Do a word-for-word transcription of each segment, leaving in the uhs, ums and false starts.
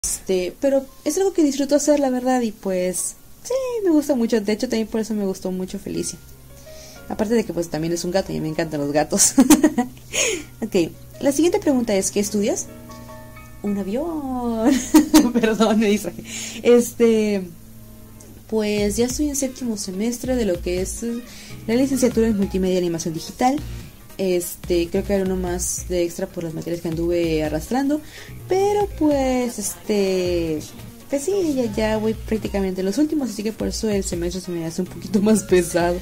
Este, pero es algo que disfruto hacer, la verdad, y pues sí, me gusta mucho. De hecho, también por eso me gustó mucho Felicia. Aparte de que pues también es un gato y me encantan los gatos. Ok, la siguiente pregunta es, ¿qué estudias? Un avión. Perdón, me distraje. Este, pues ya estoy en séptimo semestre de lo que es la licenciatura en multimedia y animación digital. Este, creo que era uno más de extra por las materias que anduve arrastrando, pero pues este, pues sí, ya, ya voy prácticamente en los últimos, así que por eso el semestre se me hace un poquito más pesado.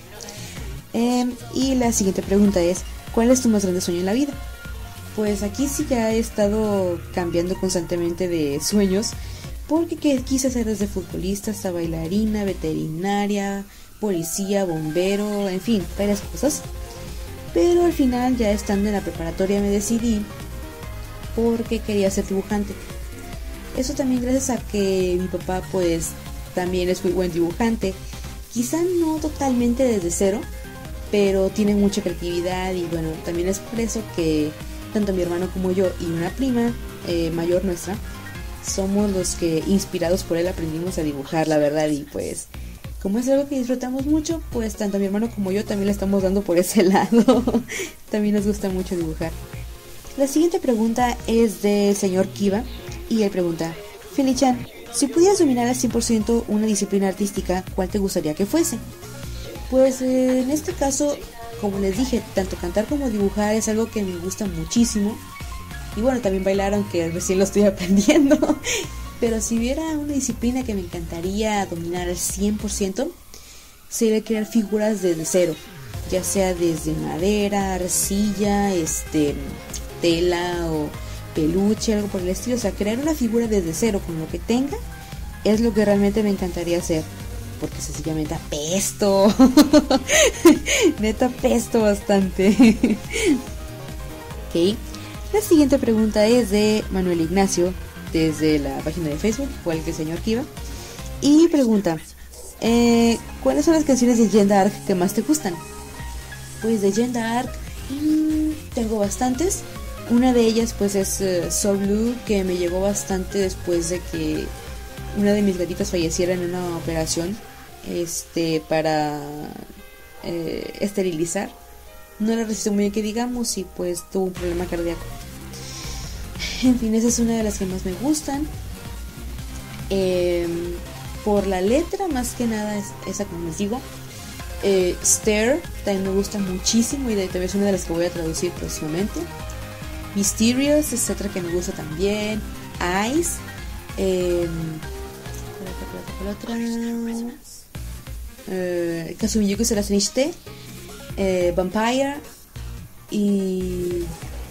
Eh, y la siguiente pregunta es, ¿cuál es tu más grande sueño en la vida? Pues aquí sí ya he estado cambiando constantemente de sueños, porque que quise ser desde futbolista hasta bailarina, veterinaria, policía, bombero, en fin, varias cosas. Pero al final, ya estando en la preparatoria, me decidí porque quería ser dibujante. Eso también gracias a que mi papá pues también es muy buen dibujante. Quizá no totalmente desde cero, pero tiene mucha creatividad y bueno, también es por eso que tanto mi hermano como yo y una prima eh, mayor nuestra somos los que inspirados por él aprendimos a dibujar, la verdad. Y pues como es algo que disfrutamos mucho, pues tanto mi hermano como yo también le estamos dando por ese lado. También nos gusta mucho dibujar. La siguiente pregunta es del señor Kiva y él pregunta, Felichan, si pudieras dominar al cien por ciento una disciplina artística, ¿cuál te gustaría que fuese? Pues eh, en este caso, como les dije, tanto cantar como dibujar es algo que me gusta muchísimo. Y bueno, también bailar, aunque recién lo estoy aprendiendo. Pero si hubiera una disciplina que me encantaría dominar al cien por ciento, sería crear figuras desde cero. Ya sea desde madera, arcilla, este, tela o peluche, algo por el estilo. O sea, crear una figura desde cero con lo que tenga es lo que realmente me encantaría hacer. Porque sencillamente apesto. Neta apesto bastante. Ok. La siguiente pregunta es de Manuel Ignacio, desde la página de Facebook, igual que el señor Kiva. Y pregunta, eh, ¿cuáles son las canciones de Jeanne d'Arc que más te gustan? Pues de Jeanne d'Arc mmm, tengo bastantes. Una de ellas pues es uh, So Blue, que me llegó bastante después de que una de mis gatitas falleciera en una operación este para eh, esterilizar. No la resistió muy bien que digamos y pues tuvo un problema cardíaco. En fin, esa es una de las que más me gustan. Eh, por la letra, más que nada, es esa, como les digo. Eh, Stare también me gusta muchísimo y también es una de las que voy a traducir próximamente. Mysterious es otra que me gusta también. Eyes. Eh, ¿Cuál otra? ¿Cuál otra? Eh, Kazumiyuki Sarasenishite. Eh, Vampire. Y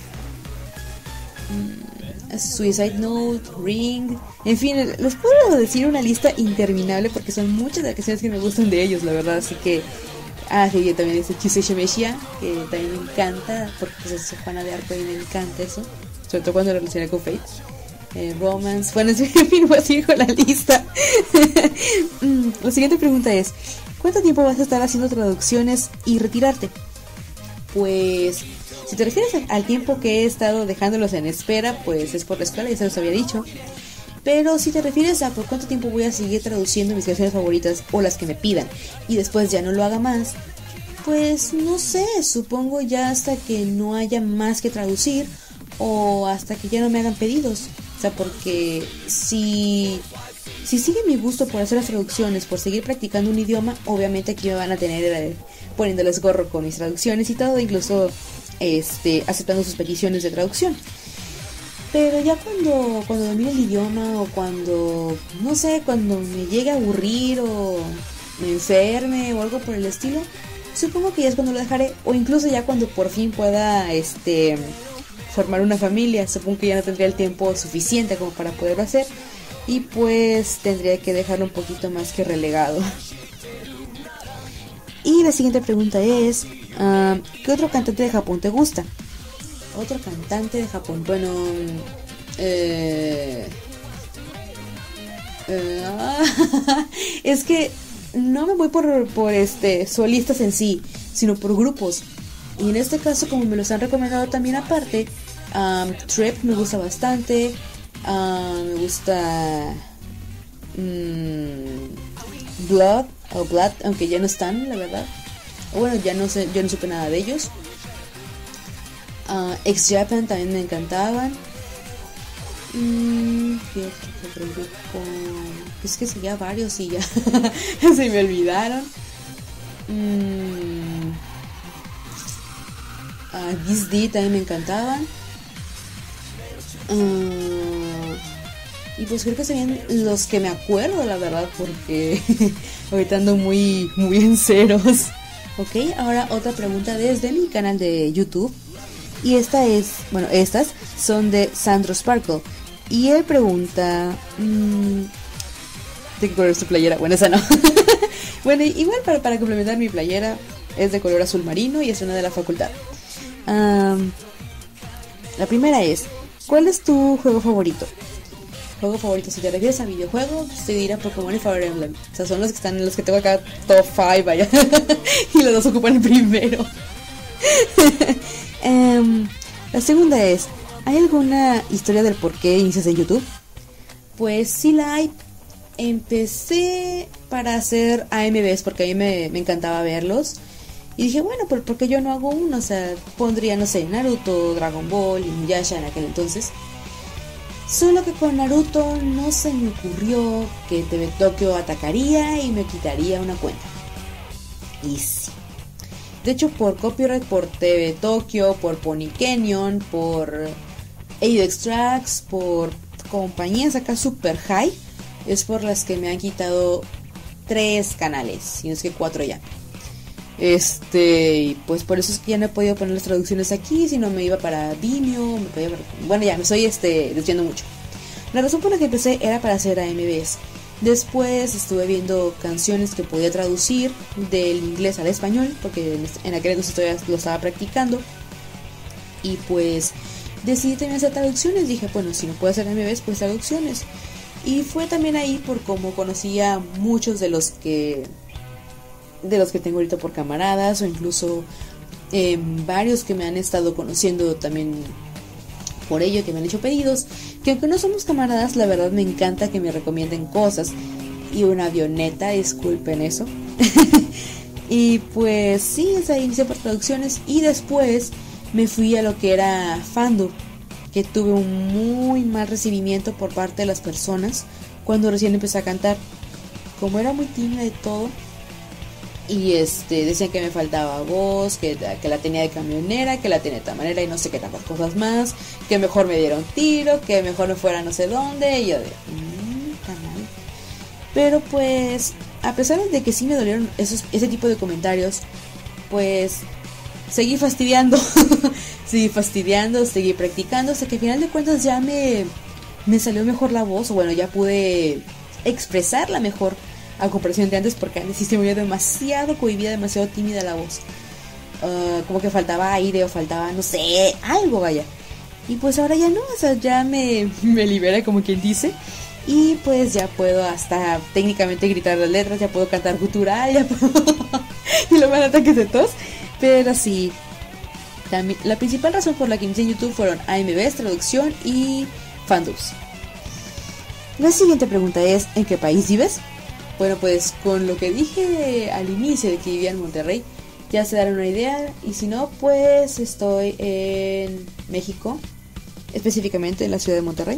Suicide Note, Ring, en fin, les puedo decir una lista interminable porque son muchas de las canciones que me gustan de ellos, la verdad. Así que, ah, sí, también este Kyusei Shimeshia, que también me encanta porque pues, es Juana de Arco y me encanta eso, sobre todo cuando lo relaciona con Fate. eh, Romance, bueno, en fin, voy a seguir con la lista. La siguiente pregunta es, ¿cuánto tiempo vas a estar haciendo traducciones y retirarte? Pues si te refieres al tiempo que he estado dejándolos en espera, pues es por la escuela, ya se los había dicho. Pero si te refieres a por cuánto tiempo voy a seguir traduciendo mis canciones favoritas o las que me pidan y después ya no lo haga más, pues no sé, supongo ya hasta que no haya más que traducir o hasta que ya no me hagan pedidos. O sea, porque si, si sigue mi gusto por hacer las traducciones, por seguir practicando un idioma, obviamente aquí me van a tener eh, poniéndoles gorro con mis traducciones y todo, incluso este, aceptando sus peticiones de traducción. Pero ya cuando, cuando domine el idioma o cuando, no sé, cuando me llegue a aburrir o me enferme o algo por el estilo, supongo que ya es cuando lo dejaré, o incluso ya cuando por fin pueda este, formar una familia. Supongo que ya no tendría el tiempo suficiente como para poderlo hacer y pues tendría que dejarlo un poquito más que relegado. Y la siguiente pregunta es, uh, ¿qué otro cantante de Japón te gusta? Otro cantante de Japón, bueno, eh, eh, es que no me voy por, por este solistas en sí, sino por grupos. Y en este caso, como me los han recomendado también aparte, um, Trap me gusta bastante, Uh, me gusta mmm, Blood o Blood, aunque ya no están, la verdad. Bueno, ya no sé, yo no supe nada de ellos. Uh, X Japan también me encantaban. Mm, ¿qué otro grupo? Es que seguía varios y ya se me olvidaron. Mm, uh, Geese D también me encantaban. Uh, y pues creo que serían los que me acuerdo, la verdad, porque ahorita ando muy, muy en ceros. Ok, ahora otra pregunta desde mi canal de YouTube. Y esta es, bueno, estas son de Sandro Sparkle. Y él pregunta, mmm, ¿de qué color es tu playera? Bueno, esa no. Bueno, igual para, para complementar, mi playera es de color azul marino y es una de la facultad. Um, la primera es, ¿cuál es tu juego favorito? Juego favorito, si te refieres a videojuego, pues te dirá Pokémon y Fire Emblem. O sea, son los que están, los que tengo acá top cinco, vaya. Y los dos ocupan el primero. um, la segunda es, ¿hay alguna historia del por qué inicias en YouTube? Pues sí la hay. Empecé para hacer A M Vs porque a mí me, me encantaba verlos. Y dije, bueno, ¿por, ¿por qué yo no hago uno? O sea, pondría, no sé, Naruto, Dragon Ball, Inuyasha en aquel entonces. Solo que con Naruto no se me ocurrió que T V Tokyo atacaría y me quitaría una cuenta. Y sí. De hecho, por copyright, por T V Tokyo, por Pony Canyon, por Eidex Tracks, por compañías acá super high, es por las que me han quitado tres canales, y no es que cuatro ya. Este, y pues por eso es que ya no he podido poner las traducciones aquí, sino me iba para Vimeo, me podía... bueno, ya me estoy este, desviando mucho. La razón por la que empecé era para hacer A M Vs. Después estuve viendo canciones que podía traducir del inglés al español, porque en aquel entonces todavía lo estaba practicando. Y pues decidí también hacer traducciones. Dije, bueno, si no puedo hacer A M Vs, pues traducciones. Y fue también ahí por como conocí a muchos de los que de los que tengo ahorita por camaradas, o incluso eh, varios que me han estado conociendo también por ello, que me han hecho pedidos, que aunque no somos camaradas, la verdad me encanta que me recomienden cosas. Y una avioneta, disculpen eso. Y pues sí, o sea, inicié por traducciones y después me fui a lo que era fandom, que tuve un muy mal recibimiento por parte de las personas cuando recién empecé a cantar. Como era muy tímida y todo, y este decían que me faltaba voz, que, que la tenía de camionera, que la tenía de esta manera y no sé qué tantas cosas más, que mejor me diera un tiro, que mejor me fuera no sé dónde, y yo de mmm, está mal. Pero pues a pesar de que sí me dolieron esos, ese tipo de comentarios, pues seguí fastidiando. Seguí fastidiando, seguí practicando, hasta que al final de cuentas ya me, me salió mejor la voz, o bueno, ya pude expresarla mejor a comparación de antes, porque antes sí se me veía demasiado cohibida, demasiado tímida la voz. Uh, como que faltaba aire o faltaba, no sé, algo, vaya. Y pues ahora ya no, o sea, ya me, me libera, como quien dice. Y pues ya puedo hasta técnicamente gritar las letras, ya puedo cantar gutural, ya puedo... y luego me dan ataques de tos. Pero sí, también, la principal razón por la que inicié en YouTube fueron A M Vs, traducción y fandoms. La siguiente pregunta es, ¿en qué país vives? Bueno, pues con lo que dije al inicio de que vivía en Monterrey, ya se darán una idea. Y si no, pues estoy en México, específicamente en la ciudad de Monterrey.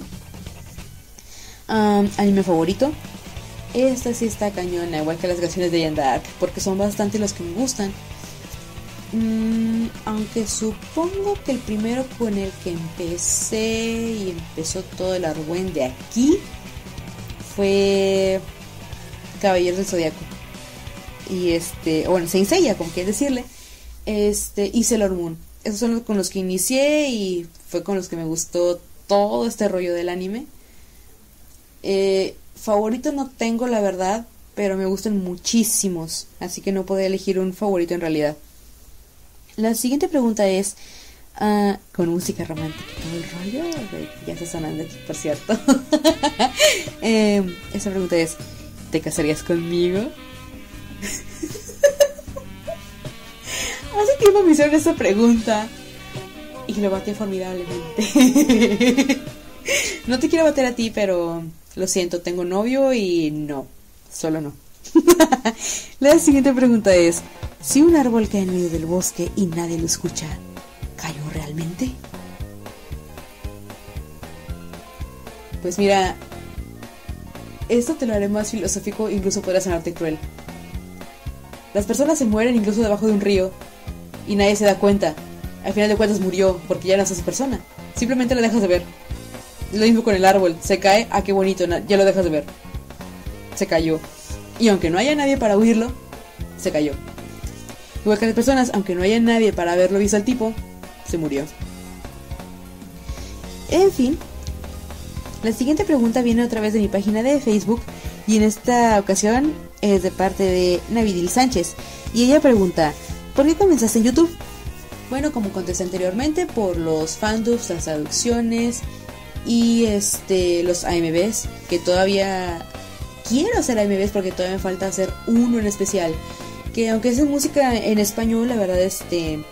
Um, anime favorito, esta sí está cañona, igual que las canciones de Ian Dark, porque son bastante los que me gustan. Mm, aunque supongo que el primero con el que empecé y empezó todo el argüen de aquí fue Caballeros del Zodiaco. Y este, bueno, Saint Seiya, como quieres decirle. Este, y Sailor Moon. Esos son los con los que inicié y fue con los que me gustó todo este rollo del anime. Eh, favorito no tengo, la verdad, pero me gustan muchísimos, así que no podía elegir un favorito en realidad. La siguiente pregunta es, uh, con música romántica, todo el rollo, ya está sonando aquí, por cierto. eh, esa pregunta es, ¿te casarías conmigo? Hace tiempo me hicieron esa pregunta y lo batí formidablemente. No te quiero bater a ti, pero lo siento, tengo novio y no, solo no. La siguiente pregunta es: si un árbol cae en medio del bosque y nadie lo escucha, ¿cayó realmente? Pues mira, esto te lo haré más filosófico, incluso podría sonarte cruel. Las personas se mueren incluso debajo de un río y nadie se da cuenta. Al final de cuentas murió porque ya no es esa persona. Simplemente la dejas de ver. Lo mismo con el árbol, se cae, ah, qué bonito, ya lo dejas de ver. Se cayó. Y aunque no haya nadie para oírlo, se cayó. Igual que las personas, aunque no haya nadie para haberlo visto al tipo, se murió. En fin, la siguiente pregunta viene otra vez de mi página de Facebook y en esta ocasión es de parte de Navidil Sánchez. Y ella pregunta: ¿por qué comenzaste en YouTube? Bueno, como contesté anteriormente, por los fandubs, las traducciones y este los A M Vs, que todavía quiero hacer A M Vs porque todavía me falta hacer uno en especial, que aunque es de música en español, la verdad este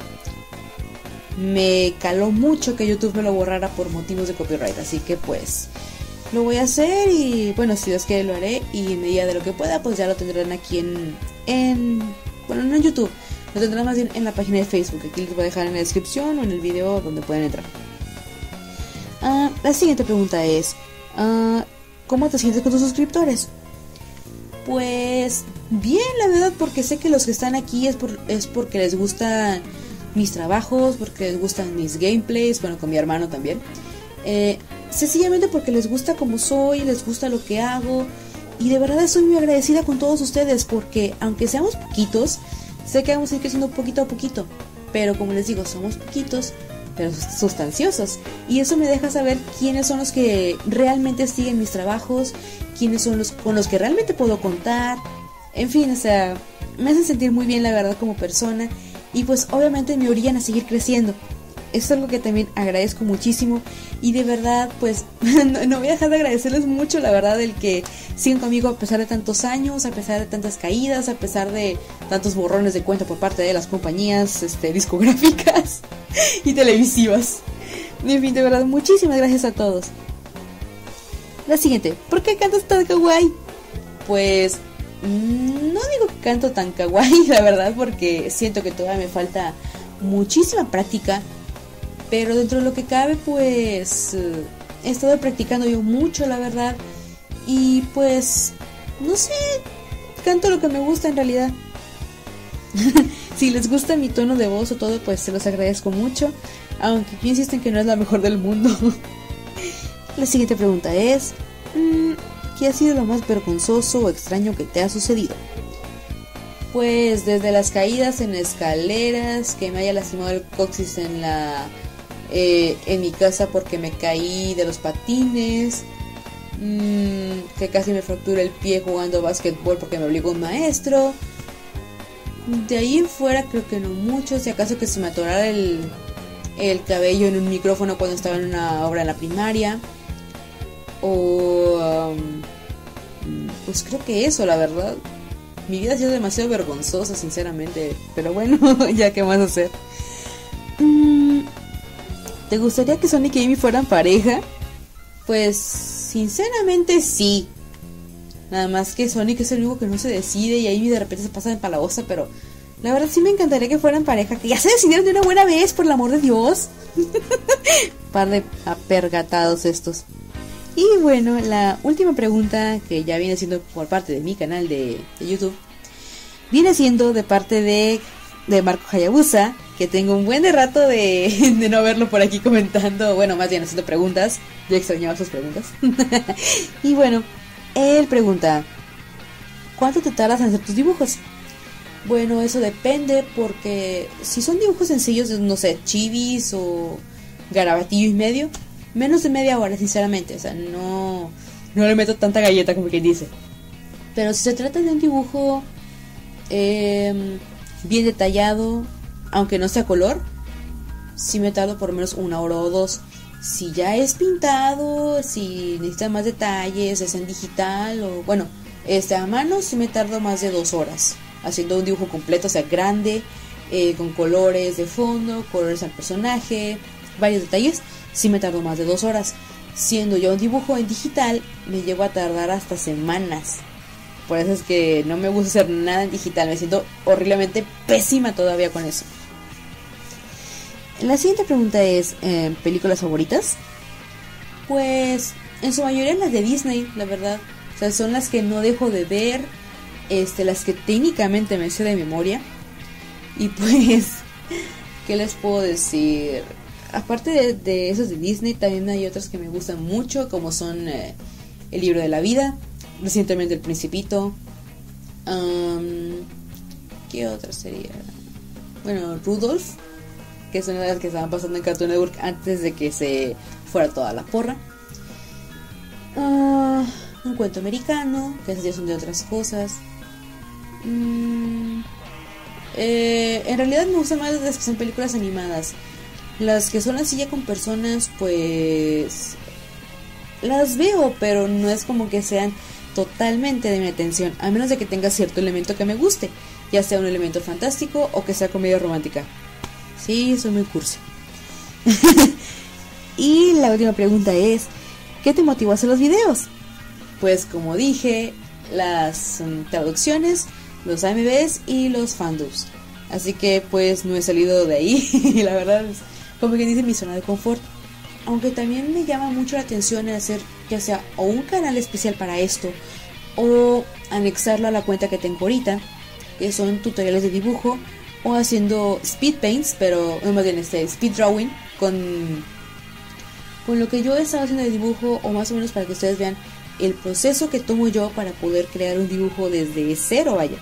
me caló mucho que YouTube me lo borrara por motivos de copyright, así que pues lo voy a hacer y bueno, si Dios quiere lo haré y en medida de lo que pueda pues ya lo tendrán aquí en, en bueno, no en YouTube, lo tendrán más bien en la página de Facebook, aquí les voy a dejar en la descripción o en el video donde pueden entrar. Uh, la siguiente pregunta es: uh, ¿cómo te sientes con tus suscriptores? Pues bien, la verdad, porque sé que los que están aquí es, por, es porque les gustan mis trabajos, porque les gustan mis gameplays, bueno, con mi hermano también. Eh, sencillamente porque les gusta como soy, les gusta lo que hago. Y de verdad estoy muy agradecida con todos ustedes porque aunque seamos poquitos, sé que vamos a ir creciendo poquito a poquito. Pero como les digo, somos poquitos, pero sustanciosos. Y eso me deja saber quiénes son los que realmente siguen mis trabajos, quiénes son los con los que realmente puedo contar. En fin, o sea, me hacen sentir muy bien la verdad como persona. Y pues obviamente me orillan a seguir creciendo. Es algo que también agradezco muchísimo. Y de verdad pues no, no voy a dejar de agradecerles mucho la verdad el que siguen conmigo a pesar de tantos años, a pesar de tantas caídas, a pesar de tantos borrones de cuenta por parte de las compañías este, discográficas y televisivas. En fin, de verdad, muchísimas gracias a todos. La siguiente: ¿por qué cantas tan kawaii? Pues no digo que canto tan kawaii, la verdad, porque siento que todavía me falta muchísima práctica, pero dentro de lo que cabe pues he estado practicando yo mucho, la verdad, y pues no sé, canto lo que me gusta en realidad. Si les gusta mi tono de voz o todo, pues se los agradezco mucho, aunque aquí insisten que no es la mejor del mundo. La siguiente pregunta es: ¿qué ha sido lo más vergonzoso o extraño que te ha sucedido? Pues desde las caídas en escaleras, que me haya lastimado el coxis en la eh, en mi casa porque me caí de los patines, mmm, que casi me fracturé el pie jugando básquetbol porque me obligó un maestro. De ahí en fuera creo que no mucho, si acaso que se me atorara el, el cabello en un micrófono cuando estaba en una obra en la primaria. O um, pues creo que eso, la verdad. Mi vida ha sido demasiado vergonzosa, sinceramente. Pero bueno, ya qué más hacer. mm, ¿Te gustaría que Sonic y Amy fueran pareja? Pues sinceramente sí. Nada más que Sonic es el único que no se decide y Amy de repente se pasa de empalagosa. Pero la verdad sí me encantaría que fueran pareja. Que ya se decidieron de una buena vez, por el amor de Dios. Par de apergatados estos. Y bueno, la última pregunta, que ya viene siendo por parte de mi canal de, de YouTube, viene siendo de parte de, de Marco Hayabusa, que tengo un buen de rato de, de no verlo por aquí comentando, bueno, más bien haciendo preguntas. Yo extrañaba sus preguntas. Y bueno, él pregunta: ¿cuánto te tardas en hacer tus dibujos? Bueno, eso depende, porque si son dibujos sencillos, no sé, chivis o garabatillo y medio, menos de media hora, sinceramente. O sea, no, no le meto tanta galleta como quien dice. Pero si se trata de un dibujo eh, bien detallado, aunque no sea color, sí me tardo por lo menos una hora o dos. Si ya es pintado, si necesita más detalles, es en digital o bueno, este a mano, sí me tardo más de dos horas haciendo un dibujo completo, o sea, grande, eh, con colores de fondo, colores al personaje, varios detalles. Sí me tardo más de dos horas. siendo yo un dibujo en digital, me llevo a tardar hasta semanas. Por eso es que no me gusta hacer nada en digital, me siento horriblemente pésima todavía con eso. La siguiente pregunta es, ¿eh, ¿películas favoritas? Pues en su mayoría las de Disney, la verdad. O sea, son las que no dejo de ver, este, las que técnicamente me sé de memoria. Y pues, ¿qué les puedo decir? Aparte de, de esas de Disney, también hay otras que me gustan mucho, como son eh, El libro de la vida, recientemente El Principito. Um, ¿Qué otra sería? Bueno, Rudolph, que es una de las que estaban pasando en Cartoon Network antes de que se fuera toda la porra. Uh, un cuento americano, que esas ya son de otras cosas. Mm, eh, en realidad me gustan más las que son películas animadas. Las que son así ya con personas, pues las veo, pero no es como que sean totalmente de mi atención, a menos de que tenga cierto elemento que me guste, ya sea un elemento fantástico o que sea comedia romántica. Sí, soy muy cursi. Y la última pregunta es, ¿qué te motivó a hacer los videos? Pues como dije, las um, traducciones, los A M Vs y los fandubs. Así que pues no he salido de ahí. La verdad es como que dice mi zona de confort. Aunque también me llama mucho la atención el hacer ya sea o un canal especial para esto o anexarlo a la cuenta que tengo ahorita, que son tutoriales de dibujo, o haciendo speed paints, pero no más bien este speed drawing con, con lo que yo he estado haciendo de dibujo, o más o menos para que ustedes vean el proceso que tomo yo para poder crear un dibujo desde cero, vaya.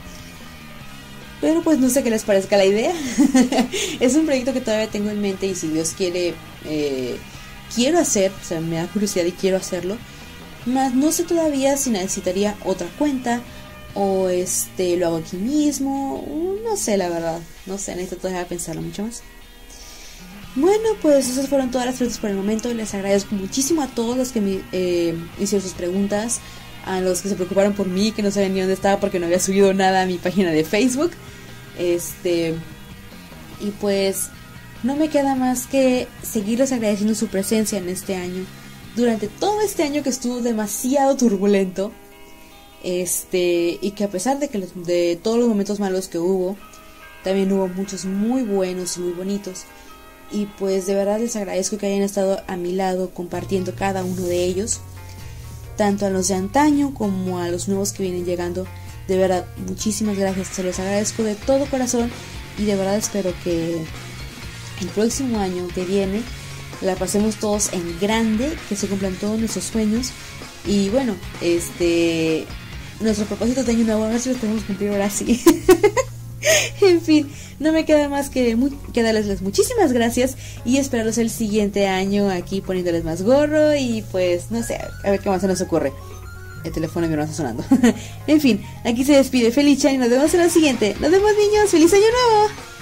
Pero pues no sé qué les parezca la idea. Es un proyecto que todavía tengo en mente y si Dios quiere, eh, quiero hacer, o sea, me da curiosidad y quiero hacerlo. Más no sé todavía si necesitaría otra cuenta o este lo hago aquí mismo, no sé la verdad, no sé, necesito todavía pensarlo mucho más. Bueno, pues esas fueron todas las preguntas por el momento. Les agradezco muchísimo a todos los que me eh, hicieron sus preguntas, a los que se preocuparon por mí, que no sabían ni dónde estaba porque no había subido nada a mi página de Facebook. Este y pues no me queda más que seguirles agradeciendo su presencia en este año, durante todo este año que estuvo demasiado turbulento. Este, y que a pesar de que los, de todos los momentos malos que hubo, también hubo muchos muy buenos y muy bonitos. Y pues de verdad les agradezco que hayan estado a mi lado compartiendo cada uno de ellos, tanto a los de antaño como a los nuevos que vienen llegando. De verdad, muchísimas gracias, se los agradezco de todo corazón. Y de verdad espero que el próximo año que viene la pasemos todos en grande, que se cumplan todos nuestros sueños. Y bueno, este... nuestro propósito de año nuevo, a ver si lo podemos cumplir ahora sí. En fin, no me queda más que, muy, que darles muchísimas gracias y esperarlos el siguiente año aquí poniéndoles más gorro y pues no sé, a ver qué más se nos ocurre. El teléfono de mi hermano está sonando. En fin, aquí se despide Felicia y nos vemos en la siguiente. Nos vemos, niños, feliz año nuevo.